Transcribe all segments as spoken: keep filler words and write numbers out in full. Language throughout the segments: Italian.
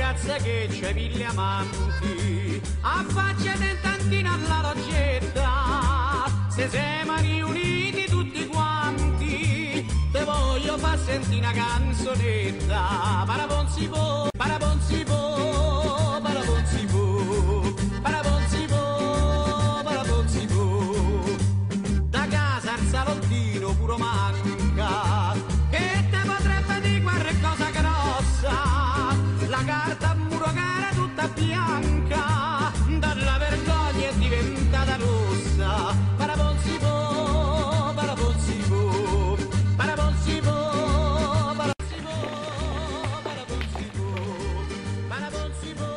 ragazza che c'è mille amanti, affacciati in tantina alla loggetta, se siamo riuniti tutti quanti, te voglio far sentire una canzonetta, parabonsivo, parabonsivo, parabonsivo, parabonsivo, parabonsivo, da casa al salottino puro manca, che te potrebbe dire qualche cosa grossa, la carta a muro cara tutta bianca, dalla vergogna è diventata rossa, parabonsivo, parabonsivo, parabonsivo, parabonsivo, parabonsivo, parabonsivo,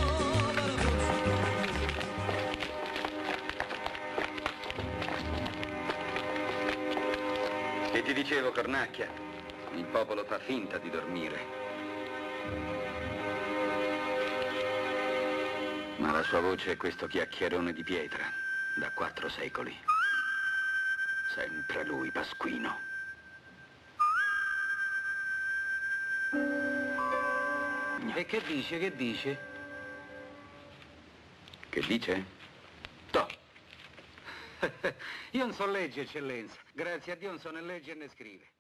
E ti dicevo, cornacchia, il popolo fa finta di dormire. Ma la sua voce è questo chiacchierone di pietra, da quattro secoli. Sempre lui, Pasquino. E che dice, che dice? Che dice? To. Io non so legge, eccellenza. Grazie a Dio non so né legge né scrive.